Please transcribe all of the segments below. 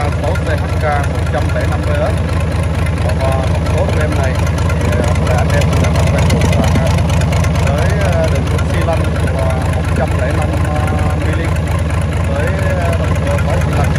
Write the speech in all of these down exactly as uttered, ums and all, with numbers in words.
số tê hát ca một trăm lẻ năm ét. Và thông số của em này thì là anh em cũng rất là quen thuộc và với đường kính xi lanh là một trăm lẻ năm mi-li với động cơ có xi lanh.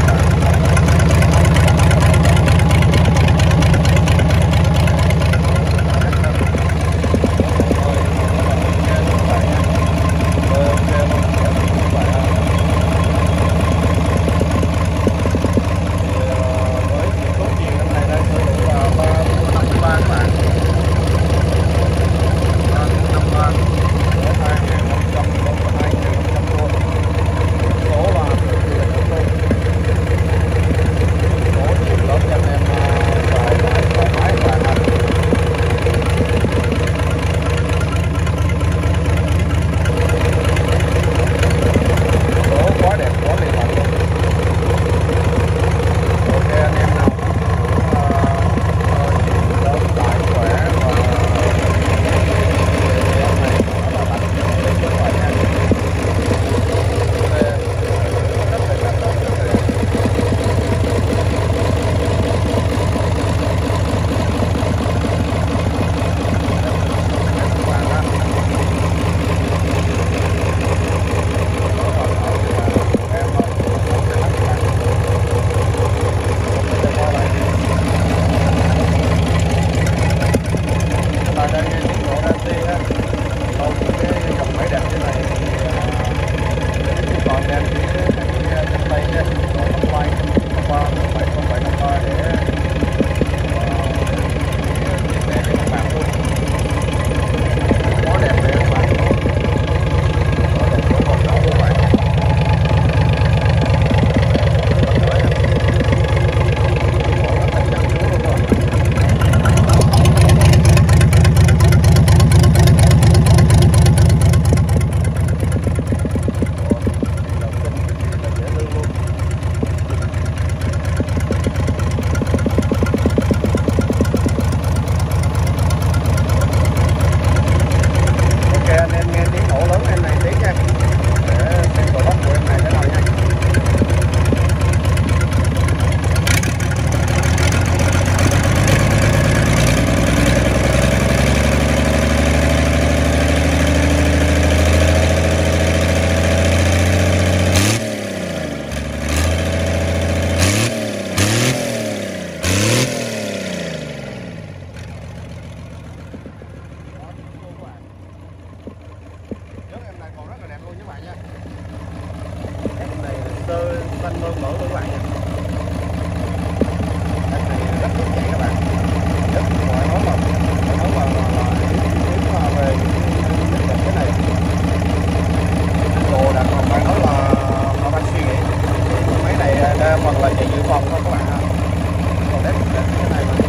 Xanh mơn mỡ của các bạn nha. Em này rất thích chạy các bạn. Rất mọi nói là nói là là điểm về những cái này. Đồ đạc mà bạn nói là mà bạn suy nghĩ. Máy này đa phần là chạy dự phòng thôi các bạn ạ. Còn đấy cái này mà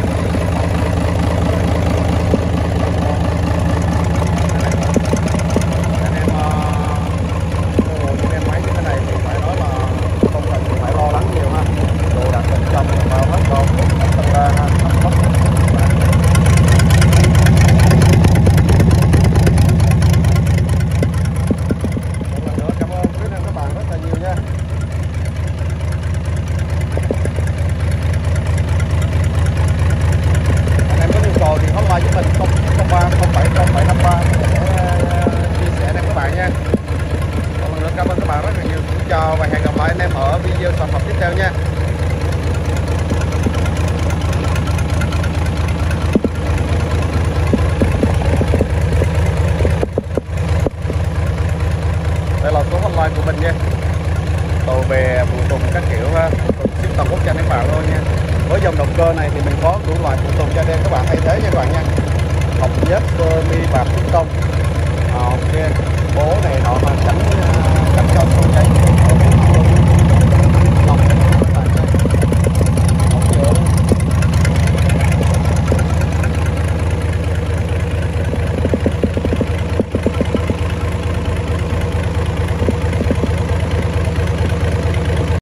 và hẹn gặp lại anh em ở video sản phẩm tiếp theo nha. Đây là số hotline của mình nha. Tàu bè, phụ tùng các kiểu ha, ship toàn quốc cho anh em bạn luôn nha. Với dòng động cơ này thì mình có đủ loại phụ tùng cho anh em các bạn thay thế nha các bạn nha. Học nhất, mi bạc, piston tông. À, ok. Bố này nọ mà tránh tránh cho không cháy.